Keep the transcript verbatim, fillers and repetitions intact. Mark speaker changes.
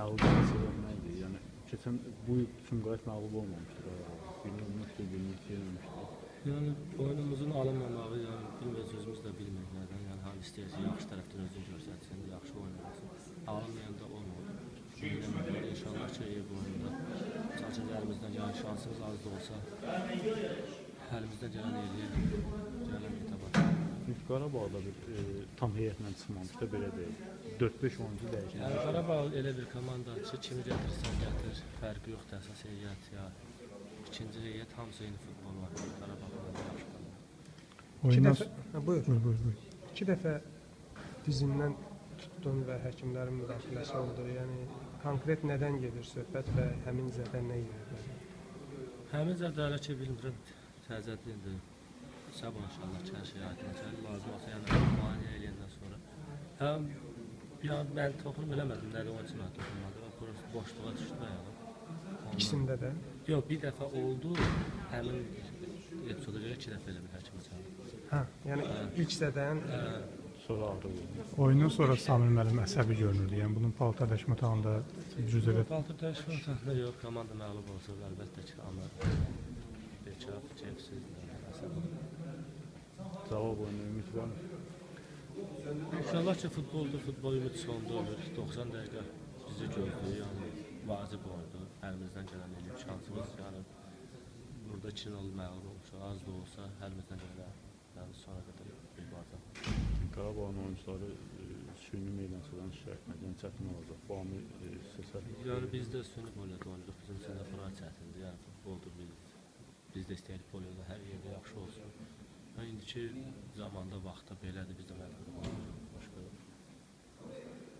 Speaker 1: məğlub olması nə idi? Yəni keçən bu il Sumqayıt məğlub olmamışdı. Yenilmişdi, yenilmişdi.
Speaker 2: Yəni oyunumuzun alınmamağı, yəni bilmez özümüz də bilməklərdən, yəni hal istəyirsə yaxşı tərəfdən özünü göstərsin, yaxşı oynamasın. Alınmayanda olmadı. Yəni inşallah ki, bu oyunda çalışacağız əlimizdən gələn şansımız az da olsa, əlimizdən gələn eləyək, gələn etaba.
Speaker 1: Çünki Qarabağda bir e, tam heyətlə çıxmamışdı, belə deyil. dörd beş oyuncu dəyişən.
Speaker 2: Yəni Qarabağ elə bir komandadır ki, kimi gətirsən gətir, fərqi yoxdur, əsas heyət ya. İkinci heyət hamısı eyni futbol var. Qarabağda yaxşı qalır.
Speaker 3: İki dəfə, ha, buyur. Buyur, buyur, buyur. İki dəfə dizindən tutdun və həkimlərin müdaxiləsi oldu. Yəni konkret nədən gedir söhbət və həmin zədə nə ilə?
Speaker 2: Həmin zədə hələ ki bilmirəm, təzədlidir. Sabah inşallah ki, hər şey aydınlaşır. Lazım olsa yəni müayinə eləyəndən sonra. Həm ya mən toxunum eləmədim, nədə onun üçün toxunmadım. Boşluğa düşdü ayağım.
Speaker 3: İkisində də?
Speaker 2: Yox, bir dəfə oldu, həmin epizoda görə iki dəfə elə bir həkimə çağırdı.
Speaker 3: Hə, yəni hə. İlk zədən
Speaker 2: hə.
Speaker 1: Sonra ağrı.
Speaker 4: Oyundan sonra Samir müəllim əsəbi görünürdü. Yəni bunun paltar təşkilatında cüzələ
Speaker 2: paltar təşkilatında yox, komanda məğlub olsa əlbəttə ki, amma bekar, keyfsiz, əsəbi.
Speaker 1: Cavab oyunu ümid var.
Speaker 2: İnşallah ki, futboldur, futbol ümid sonunda olur. doxsan dəqiqə bizi gördü, yəni vacib oyundur. Əlimizdən gələn eləyib şansımız, yəni burada iki nol məğlub olmuş, az da olsa əlimizdən gələn, yəni sonra qədər bir barda.
Speaker 1: Qarabağın oyuncuları süni meydançadan şikayət edən çətin olacaq. Bu amil səsər.
Speaker 2: Yəni biz də süni poliyada oynuruq, bizim üçün də bura çətindir, yəni futboldur, biz, biz də istəyirik poliyada hər yerdə yaxşı olsun. Yəni indiki zamanda, vaxtda belədir, biz də məğlub